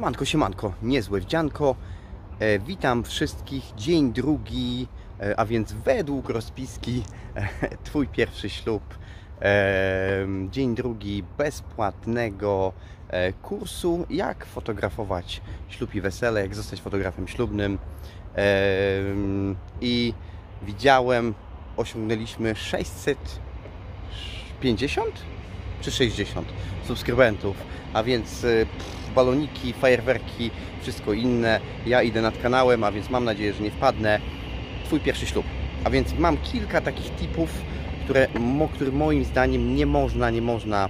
Siemanko, siemanko, niezłe wdzianko. Witam wszystkich. Dzień drugi, a więc według rozpiski Twój pierwszy ślub. Dzień drugi bezpłatnego kursu, jak fotografować ślub i wesele, jak zostać fotografem ślubnym. I widziałem, osiągnęliśmy 650 czy 60 subskrybentów, a więc baloniki, fajerwerki, wszystko inne. Ja idę nad kanałem, a więc mam nadzieję, że nie wpadnę. Twój pierwszy ślub. A więc mam kilka takich tipów, które moim zdaniem nie można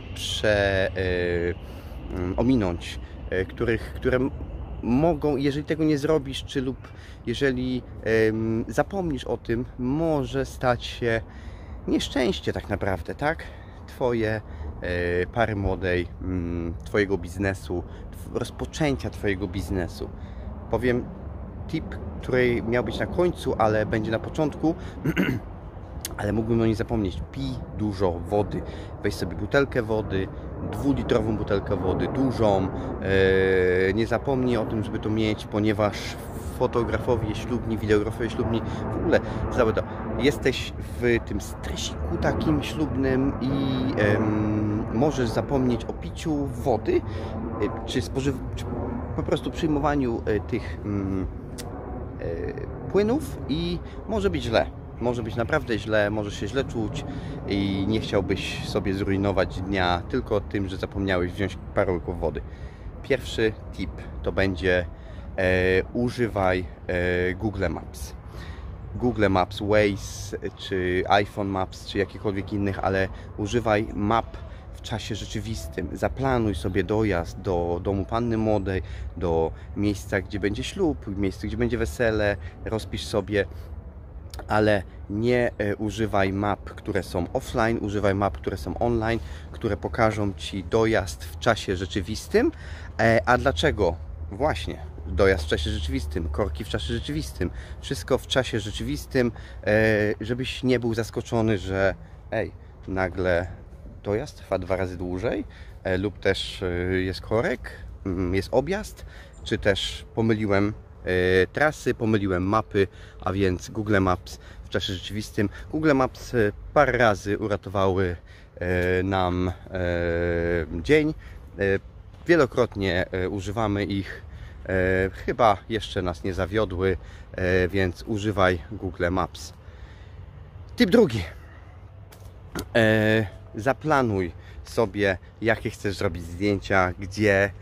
ominąć, które mogą, jeżeli tego nie zrobisz, lub jeżeli zapomnisz o tym, może stać się nieszczęście tak naprawdę, tak? Twoje pary młodej, Twojego biznesu, rozpoczęcia Twojego biznesu. Powiem tip, który miał być na końcu, ale będzie na początku, ale mógłbym o nim zapomnieć. Pij dużo wody. Weź sobie butelkę wody, 2-litrową butelkę wody, dużą. Nie zapomnij o tym, żeby to mieć, ponieważ fotografowie ślubni, wideografowie ślubni, w ogóle jesteś w tym stresiku takim ślubnym i możesz zapomnieć o piciu wody, czy po prostu przyjmowaniu tych płynów i może być źle. Może być naprawdę źle, możesz się źle czuć i nie chciałbyś sobie zrujnować dnia tylko tym, że zapomniałeś wziąć parę łyków wody. Pierwszy tip to będzie używaj Google Maps. Google Maps, Waze, czy iPhone Maps, czy jakichkolwiek innych, ale używaj map w czasie rzeczywistym. Zaplanuj sobie dojazd do domu panny młodej, do miejsca, gdzie będzie ślub, miejsca, gdzie będzie wesele, rozpisz sobie, ale nie używaj map, które są offline, używaj map, które są online, które pokażą Ci dojazd w czasie rzeczywistym. A dlaczego? Właśnie, dojazd w czasie rzeczywistym, korki w czasie rzeczywistym, wszystko w czasie rzeczywistym, żebyś nie był zaskoczony, że nagle dojazd trwa 2 razy dłużej, lub też jest korek, jest objazd, czy też pomyliłem trasy, pomyliłem mapy, a więc Google Maps w czasie rzeczywistym. Google Maps parę razy uratowały nam dzień. Wielokrotnie używamy ich. Chyba jeszcze nas nie zawiodły, więc używaj Google Maps. Tip drugi. Zaplanuj sobie, jakie chcesz zrobić zdjęcia, gdzie,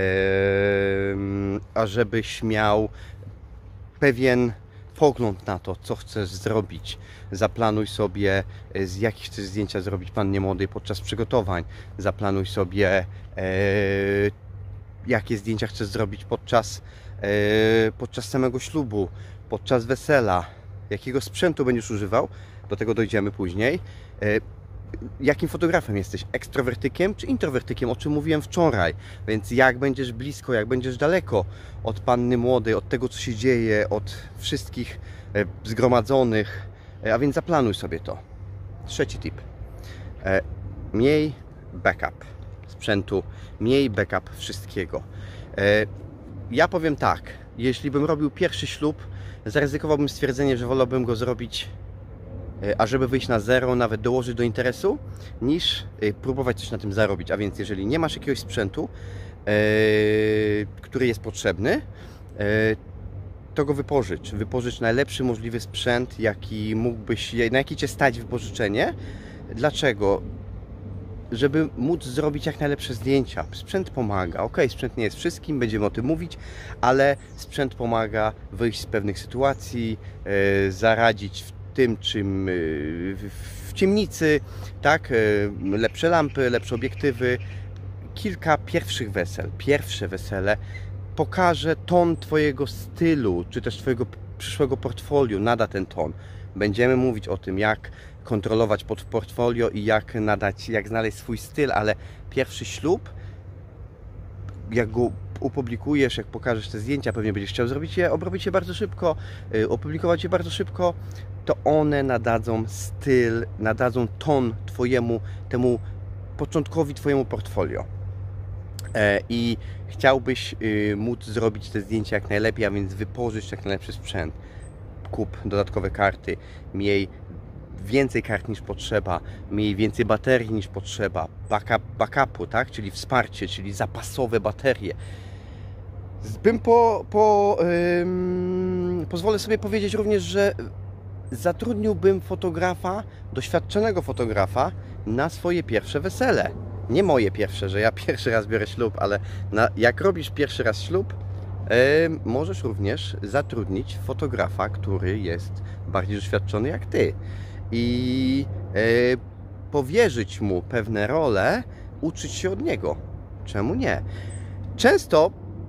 ażebyś miał pewien pogląd na to, co chcesz zrobić. Zaplanuj sobie, z jakich chcesz zdjęcia zrobić pannie młodej podczas przygotowań. Zaplanuj sobie, jakie zdjęcia chcesz zrobić podczas samego ślubu, podczas wesela, jakiego sprzętu będziesz używał, do tego dojdziemy później. Jakim fotografem jesteś? Ekstrowertykiem czy introwertykiem, o czym mówiłem wczoraj. Więc jak będziesz blisko, jak będziesz daleko od panny młodej, od tego, co się dzieje, od wszystkich zgromadzonych, a więc zaplanuj sobie to. Trzeci tip. Miej backup sprzętu, miej backup wszystkiego. Ja powiem tak, jeśli bym robił pierwszy ślub, zaryzykowałbym stwierdzenie, że wolałbym go zrobić, ażeby wyjść na zero, nawet dołożyć do interesu, niż próbować coś na tym zarobić. A więc jeżeli nie masz jakiegoś sprzętu, który jest potrzebny, to go wypożycz. Wypożycz najlepszy możliwy sprzęt, na jaki Cię stać wypożyczenie. Dlaczego? Żeby móc zrobić jak najlepsze zdjęcia. Sprzęt pomaga. Ok, sprzęt nie jest wszystkim, będziemy o tym mówić, ale sprzęt pomaga wyjść z pewnych sytuacji, zaradzić w tym, czym w ciemnicy, tak? Lepsze lampy, lepsze obiektywy. Kilka pierwszych wesel, pierwsze wesele pokaże ton Twojego stylu, czy też Twojego przyszłego portfolio, nada ten ton. Będziemy mówić o tym, jak kontrolować portfolio i jak znaleźć swój styl, ale pierwszy ślub, jak go opublikujesz, jak pokażesz te zdjęcia, pewnie będziesz chciał obrobić je bardzo szybko, opublikować je bardzo szybko, to one nadadzą styl, nadadzą ton temu początkowi Twojemu portfolio. i chciałbyś móc zrobić te zdjęcia jak najlepiej, a więc wypożyć jak najlepszy sprzęt. Kup dodatkowe karty, miej więcej kart niż potrzeba, miej więcej baterii niż potrzeba, backupu, tak? Czyli wsparcie, czyli zapasowe baterie. Pozwolę sobie powiedzieć również, że zatrudniłbym fotografa, doświadczonego fotografa na swoje pierwsze wesele. Nie moje pierwsze, że ja pierwszy raz biorę ślub, ale jak robisz pierwszy raz ślub, możesz również zatrudnić fotografa, który jest bardziej doświadczony jak ty. I powierzyć mu pewne role, uczyć się od niego. Czemu nie? Często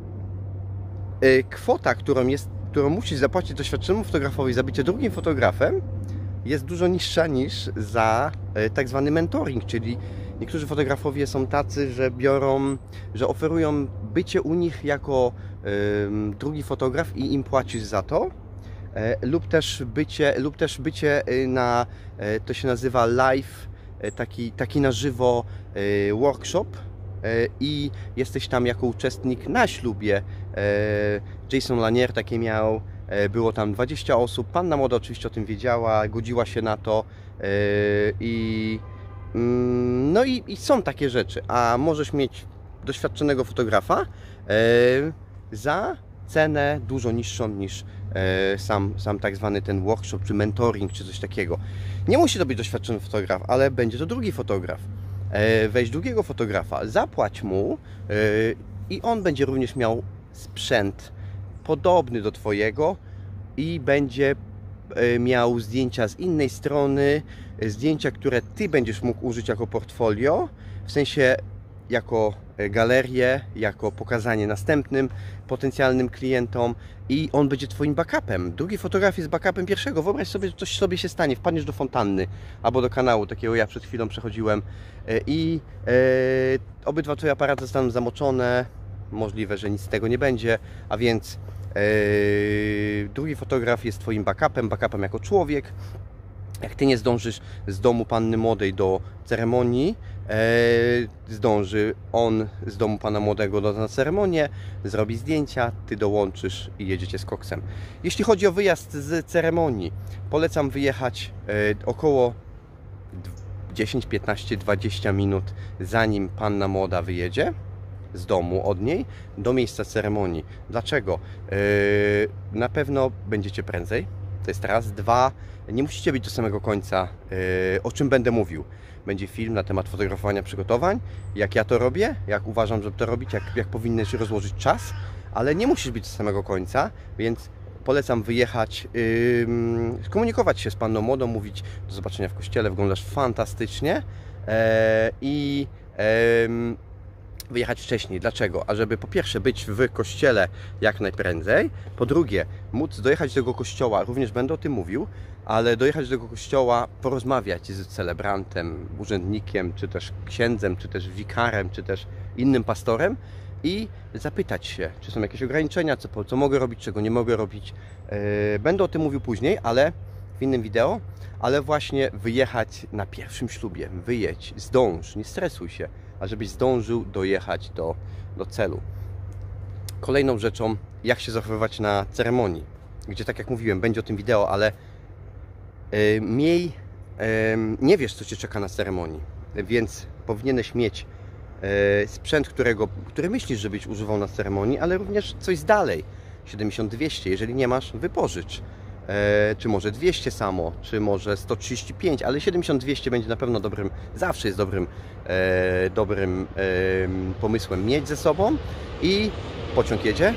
kwota, którą musisz zapłacić doświadczonemu fotografowi za bycie drugim fotografem, jest dużo niższa niż za tak zwany mentoring, czyli niektórzy fotografowie są tacy, że oferują bycie u nich jako drugi fotograf i im płacisz za to, lub też bycie na, to się nazywa live, taki na żywo workshop i jesteś tam jako uczestnik na ślubie. Jason Lanier takie miał, było tam 20 osób, panna młoda oczywiście o tym wiedziała, godziła się na to no i są takie rzeczy, a możesz mieć doświadczonego fotografa za cenę dużo niższą niż sam tak zwany ten workshop, czy mentoring, czy coś takiego. Nie musi to być doświadczony fotograf, ale będzie to drugi fotograf. Weź drugiego fotografa, zapłać mu i on będzie również miał sprzęt podobny do Twojego i będzie miał zdjęcia z innej strony, zdjęcia, które Ty będziesz mógł użyć jako portfolio, w sensie jako galerię, jako pokazanie następnym potencjalnym klientom i on będzie Twoim backupem. Drugi fotograf jest backupem pierwszego. Wyobraź sobie, że coś sobie się stanie, wpadniesz do fontanny albo do kanału, takiego ja przed chwilą przechodziłem i obydwa Twoje aparaty zostaną zamoczone, możliwe, że nic z tego nie będzie, a więc drugi fotograf jest Twoim backupem jako człowiek. Jak Ty nie zdążysz z domu panny młodej do ceremonii, zdąży on z domu pana młodego na ceremonię, zrobi zdjęcia, Ty dołączysz i jedziecie z koksem. Jeśli chodzi o wyjazd z ceremonii, polecam wyjechać około 10, 15, 20 minut zanim panna młoda wyjedzie z domu od niej do miejsca ceremonii. Dlaczego? Na pewno będziecie prędzej. To jest raz. Dwa, nie musicie być do samego końca, o czym będę mówił. Będzie film na temat fotografowania przygotowań, jak ja to robię, jak uważam, żeby to robić, jak powinieneś rozłożyć czas, ale nie musisz być do samego końca, więc polecam wyjechać, skomunikować się z panną młodą, mówić do zobaczenia w kościele, wyglądasz fantastycznie i wyjechać wcześniej. Dlaczego? Ażeby po pierwsze być w kościele jak najprędzej, po drugie móc dojechać do tego kościoła, również będę o tym mówił, ale dojechać do tego kościoła, porozmawiać z celebrantem, urzędnikiem, czy też księdzem, czy też wikarem, czy też innym pastorem i zapytać się, czy są jakieś ograniczenia, co mogę robić, czego nie mogę robić. Będę o tym mówił później, ale w innym wideo, ale właśnie wyjechać na pierwszym ślubie, wyjedź, zdąż, nie stresuj się, a żebyś zdążył dojechać do celu. Kolejną rzeczą, jak się zachowywać na ceremonii, gdzie tak jak mówiłem, będzie o tym wideo, ale nie wiesz, co Cię czeka na ceremonii, więc powinieneś mieć sprzęt, który myślisz, żebyś używał na ceremonii, ale również coś z dalej. 70-200, jeżeli nie masz, wypożycz. Czy może 200 samo, czy może 135, ale 70-200 będzie na pewno zawsze jest dobrym pomysłem mieć ze sobą i pociąg jedzie.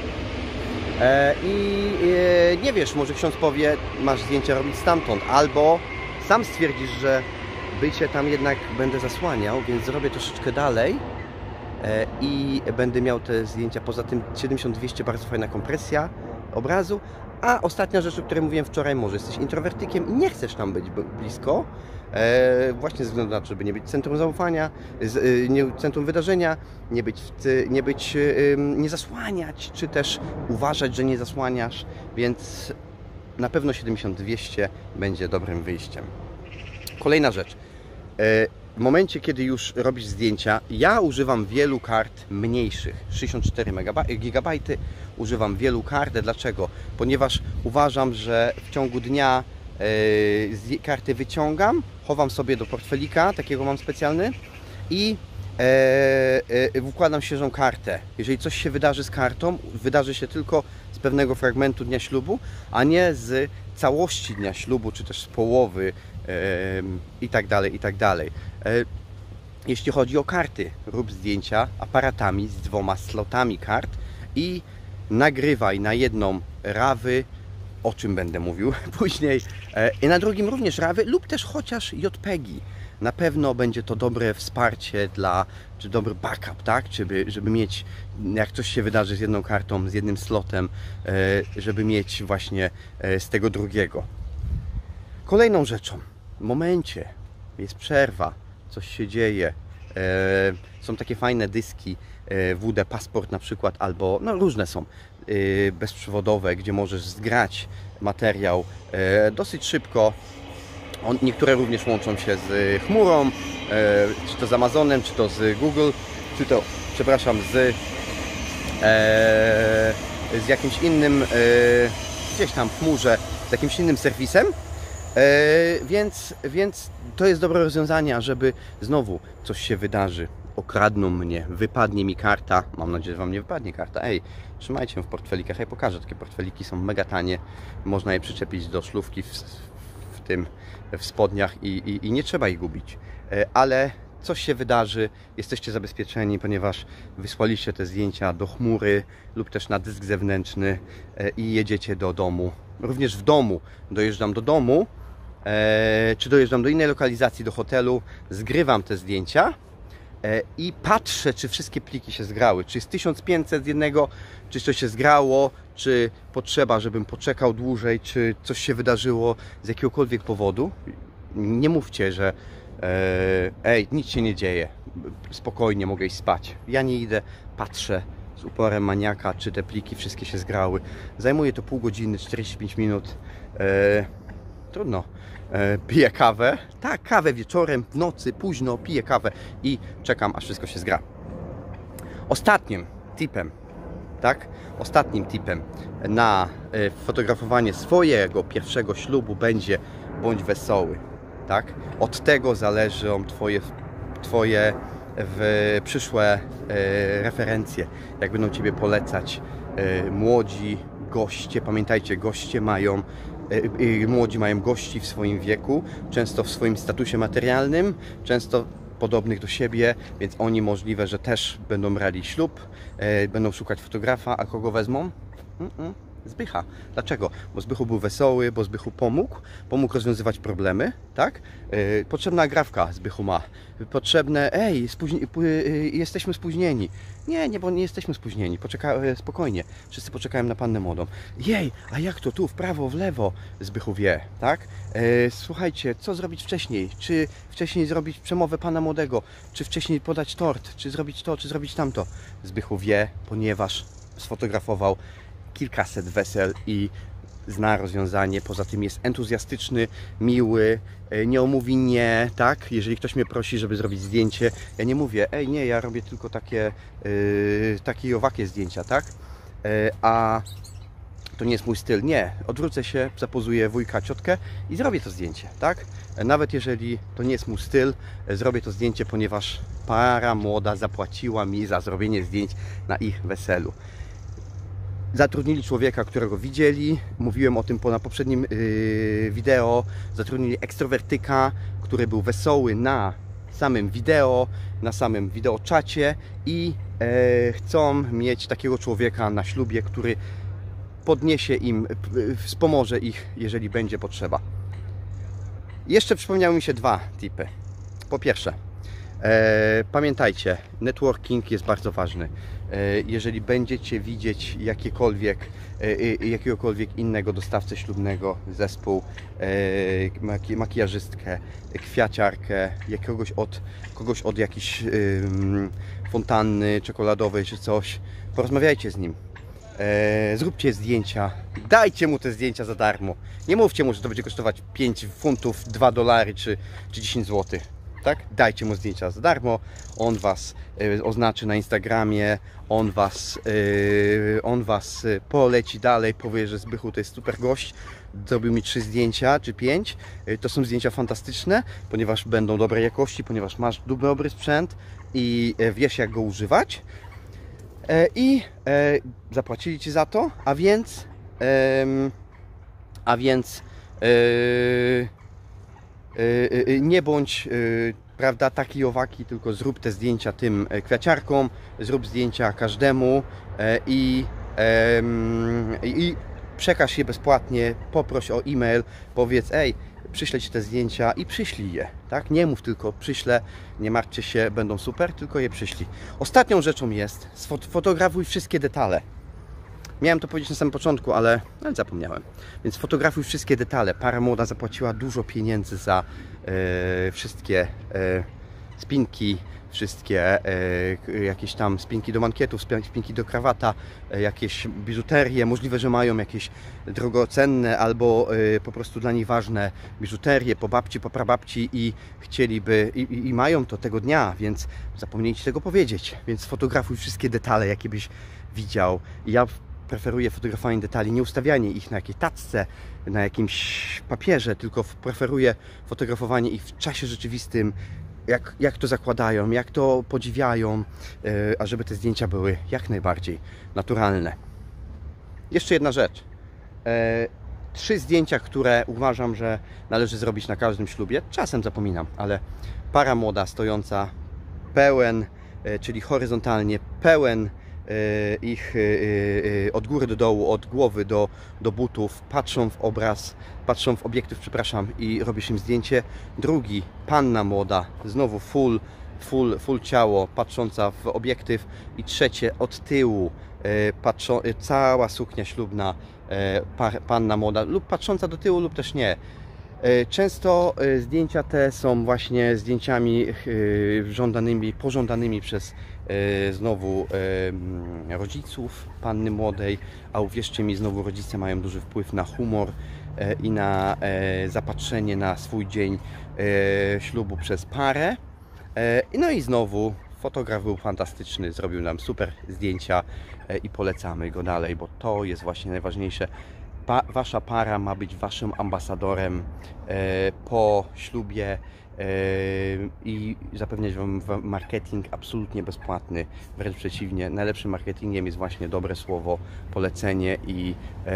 Nie wiesz, może ksiądz powie, masz zdjęcia robić stamtąd, albo sam stwierdzisz, że bycie tam jednak będę zasłaniał, więc zrobię troszeczkę dalej i będę miał te zdjęcia. Poza tym 70-200 bardzo fajna kompresja obrazu. A ostatnia rzecz, o której mówiłem wczoraj, może jesteś introwertykiem i nie chcesz tam być blisko, właśnie ze względu na to, żeby nie być centrum zaufania, centrum wydarzenia, nie zasłaniać, czy też uważać, że nie zasłaniasz, więc na pewno 70-200 będzie dobrym wyjściem. Kolejna rzecz. w momencie, kiedy już robisz zdjęcia, ja używam wielu kart mniejszych, 64 GB, używam wielu kart. Dlaczego? Ponieważ uważam, że w ciągu dnia karty wyciągam, chowam sobie do portfelika, takiego mam specjalny, i wkładam świeżą kartę. Jeżeli coś się wydarzy z kartą, wydarzy się tylko z pewnego fragmentu dnia ślubu, a nie z całości dnia ślubu, czy też z połowy i tak dalej, i tak dalej. Jeśli chodzi o karty, rób zdjęcia aparatami z 2 slotami kart i nagrywaj na jedną rawy, o czym będę mówił później, i na drugim również rawy lub też chociaż JPEGi. Na pewno będzie to dobre wsparcie czy dobry backup, tak? Żeby mieć, jak coś się wydarzy z jedną kartą, z jednym slotem, żeby mieć właśnie z tego drugiego. Kolejną rzeczą, w momencie jest przerwa, coś się dzieje, są takie fajne dyski WD Passport na przykład, albo no różne są bezprzewodowe, gdzie możesz zgrać materiał dosyć szybko. Niektóre również łączą się z chmurą, czy to z Amazonem, czy to z Google, czy to, przepraszam, z jakimś innym, gdzieś tam w chmurze, z jakimś innym serwisem. Więc to jest dobre rozwiązanie, żeby znowu coś się wydarzy, okradną mnie, wypadnie mi karta, mam nadzieję, że Wam nie wypadnie karta, trzymajcie ją w portfelikach, pokażę, takie portfeliki są mega tanie, można je przyczepić do szlufki w spodniach i nie trzeba ich gubić, ale coś się wydarzy, jesteście zabezpieczeni, ponieważ wysłaliście te zdjęcia do chmury lub też na dysk zewnętrzny i jedziecie do domu. Również w domu dojeżdżam do domu, czy dojeżdżam do innej lokalizacji, do hotelu, zgrywam te zdjęcia i patrzę, czy wszystkie pliki się zgrały, czy jest 1500 z jednego, czy coś się zgrało, czy potrzeba, żebym poczekał dłużej, czy coś się wydarzyło z jakiegokolwiek powodu. Nie mówcie, że nic się nie dzieje, spokojnie mogę iść spać. Ja nie idę, patrzę z uporem maniaka, czy te pliki wszystkie się zgrały. Zajmuje to pół godziny, 45 minut. Trudno. Piję kawę, tak, kawę wieczorem, w nocy, późno, piję kawę i czekam, aż wszystko się zgra. Ostatnim tipem na fotografowanie swojego pierwszego ślubu będzie: bądź wesoły, tak? Od tego zależą Twoje przyszłe referencje, jak będą Ciebie polecać młodzi goście. Pamiętajcie, młodzi mają gości w swoim wieku, często w swoim statusie materialnym, często podobnych do siebie, więc oni możliwe, że też będą brali ślub, będą szukać fotografa, a kogo wezmą? Zbycha. Dlaczego? Bo Zbychu był wesoły, bo Zbychu pomógł rozwiązywać problemy, tak? Potrzebna agrawka Zbychu ma. Potrzebne, jesteśmy spóźnieni. Nie, bo nie jesteśmy spóźnieni. Spokojnie. Wszyscy poczekają na pannę młodą. A jak to tu, w prawo, w lewo? Zbychu wie, tak? Słuchajcie, co zrobić wcześniej? Czy wcześniej zrobić przemowę pana młodego? Czy wcześniej podać tort? Czy zrobić to, czy zrobić tamto? Zbychu wie, ponieważ sfotografował kilkaset wesel i zna rozwiązanie. Poza tym jest entuzjastyczny, miły, nie omówi nie, tak? Jeżeli ktoś mnie prosi, żeby zrobić zdjęcie, ja nie mówię, nie, ja robię tylko takie i owakie zdjęcia, tak? A to nie jest mój styl. Nie, odwrócę się, zapozuję wujka, ciotkę i zrobię to zdjęcie, tak? Nawet jeżeli to nie jest mój styl, zrobię to zdjęcie, ponieważ para młoda zapłaciła mi za zrobienie zdjęć na ich weselu. Zatrudnili człowieka, którego widzieli, mówiłem o tym na poprzednim wideo, zatrudnili ekstrowertyka, który był wesoły na samym wideo, na samym wideoczacie i chcą mieć takiego człowieka na ślubie, który podniesie im, wspomoże ich, jeżeli będzie potrzeba. Jeszcze przypomniały mi się 2 tipy. Po pierwsze, pamiętajcie, networking jest bardzo ważny. Jeżeli będziecie widzieć jakiegokolwiek innego dostawcę ślubnego, zespół, makijażystkę, kwiaciarkę, kogoś od jakiejś fontanny czekoladowej czy coś, porozmawiajcie z nim. Zróbcie zdjęcia, dajcie mu te zdjęcia za darmo. Nie mówcie mu, że to będzie kosztować 5 funtów, $2 czy 10 zł. tak? Dajcie mu zdjęcia za darmo, on Was oznaczy na Instagramie, on was poleci dalej, powie, że Zbychu to jest super gość, zrobił mi 3 zdjęcia czy 5. To są zdjęcia fantastyczne, ponieważ będą dobrej jakości, ponieważ masz dobry sprzęt i wiesz, jak go używać. I zapłacili Ci za to, a więc nie bądź prawda, taki owaki, tylko zrób te zdjęcia tym kwiaciarkom, zrób zdjęcia każdemu i przekaż je bezpłatnie, poproś o e-mail, powiedz, ej, przyślę Ci te zdjęcia i przyślij je, tak? Nie mów tylko przyślę, nie martwcie się, będą super, tylko je przyślij. Ostatnią rzeczą jest, fotografuj wszystkie detale. Miałem to powiedzieć na samym początku, ale zapomniałem. Więc fotografuj wszystkie detale. Para młoda zapłaciła dużo pieniędzy za wszystkie spinki, wszystkie jakieś tam spinki do mankietów, spinki do krawata, jakieś biżuterie. Możliwe, że mają jakieś drogocenne albo po prostu dla nich ważne biżuterie po babci, po prababci i chcieliby, i mają to tego dnia, więc zapomnieli Ci tego powiedzieć. Więc fotografuj wszystkie detale, jakie byś widział. Ja preferuję fotografowanie detali, nie ustawianie ich na jakiejś tacce, na jakimś papierze, tylko preferuję fotografowanie ich w czasie rzeczywistym, jak to zakładają, jak to podziwiają, a żeby te zdjęcia były jak najbardziej naturalne. Jeszcze jedna rzecz. 3 zdjęcia, które uważam, że należy zrobić na każdym ślubie. Czasem zapominam, ale para młoda stojąca pełen, czyli horyzontalnie, pełen ich od góry do dołu, od głowy do butów, patrzą w obraz, patrzą w obiektyw, przepraszam, i robi się im zdjęcie. Drugi, panna młoda, znowu full ciało, patrząca w obiektyw. I trzecie, od tyłu, cała suknia ślubna, panna młoda, lub patrząca do tyłu, lub też nie. Często zdjęcia te są właśnie zdjęciami pożądanymi przez znowu rodziców panny młodej, a uwierzcie mi, znowu rodzice mają duży wpływ na humor i na zapatrzenie na swój dzień ślubu przez parę. No i znowu fotograf był fantastyczny, zrobił nam super zdjęcia i polecamy go dalej, bo to jest właśnie najważniejsze. Wasza para ma być Waszym ambasadorem po ślubie i zapewniać Wam marketing absolutnie bezpłatny. Wręcz przeciwnie, najlepszym marketingiem jest właśnie dobre słowo, polecenie i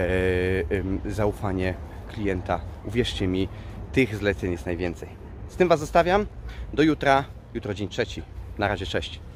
zaufanie klienta. Uwierzcie mi, tych zleceń jest najwięcej. Z tym Was zostawiam. Do jutra. Jutro dzień 3. Na razie, cześć.